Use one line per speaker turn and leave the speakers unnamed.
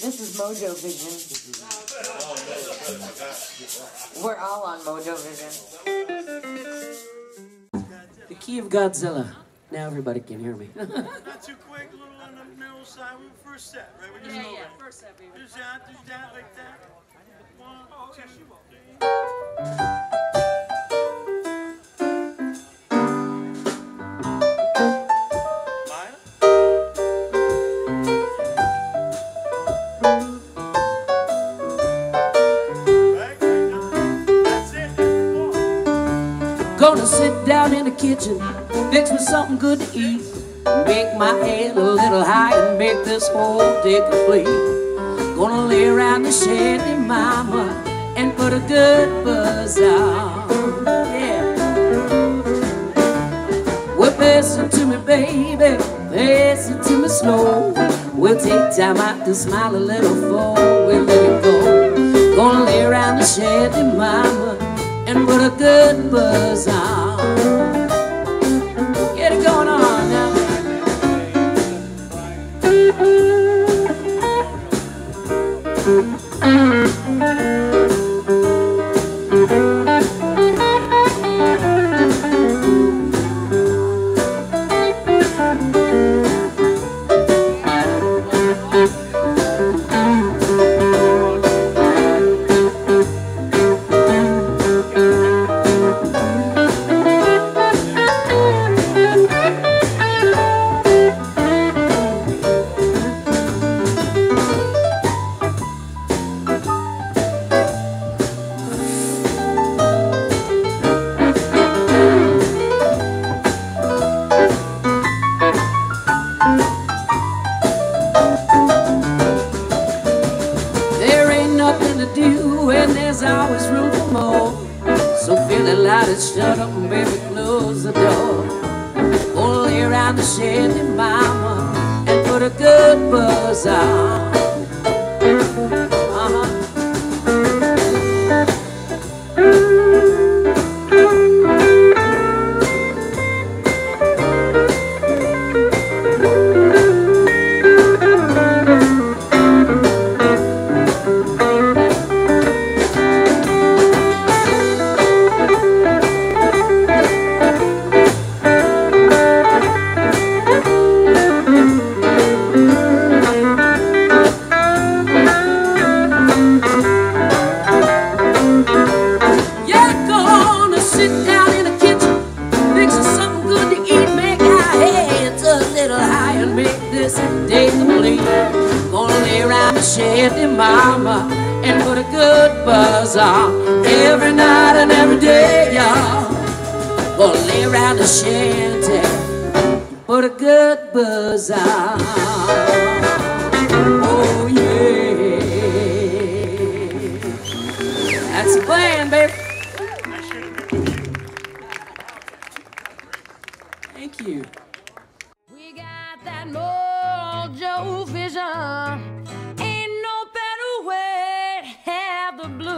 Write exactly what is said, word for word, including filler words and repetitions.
This is MoeJoeVision. We're all on MoeJoeVision.
The key of Godzilla. Now everybody can hear me.
Not too quick, a little on the middle side. We first set, right? We just
Yeah,
know
yeah,
that.
first set, baby.
Just that, just that, like that. One, two, three.
Gonna sit down in the kitchen, fix me something good to eat, make my head a little high and make this whole day complete. Gonna lay around the shanty, mama, and put a good buzz on. Yeah. Well, pass it to me, baby, pass it to me slow. We'll take time out to smile a little before we let it go. Gonna lay around the shanty, mama, and put a good buzz on. Get it going on now. Always room for more. So feeling loud and shut up and baby close the door. Gonna lay around the shanty, mama, and put a good buzz on. Uh-huh. Shanty, mama, and put a good buzz on. Every night and every day, y'all. Gonna lay around the shanty, put a good buzz on. Oh yeah, that's the plan, baby. Thank you.
We got that MoeJoeVision. Ain't no better way to have the blues.